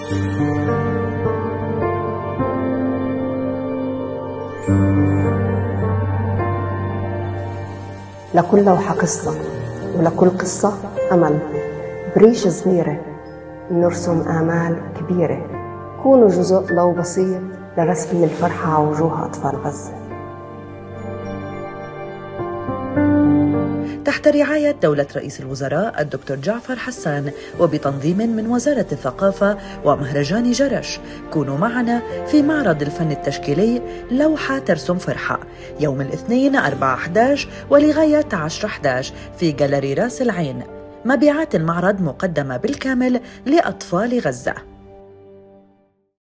لكل لوحة قصة، ولكل قصة أمل. بريشة صغيرة نرسم آمال كبيرة. كونوا جزء لو بسيط لرسم الفرحة على وجوه أطفال غزة. تحت رعاية دولة رئيس الوزراء الدكتور جعفر حسان وبتنظيم من وزارة الثقافة ومهرجان جرش، كونوا معنا في معرض الفن التشكيلي لوحة ترسم فرحة يوم الاثنين 4/11 ولغاية 10/11 في جاليري راس العين. مبيعات المعرض مقدمة بالكامل لأطفال غزة.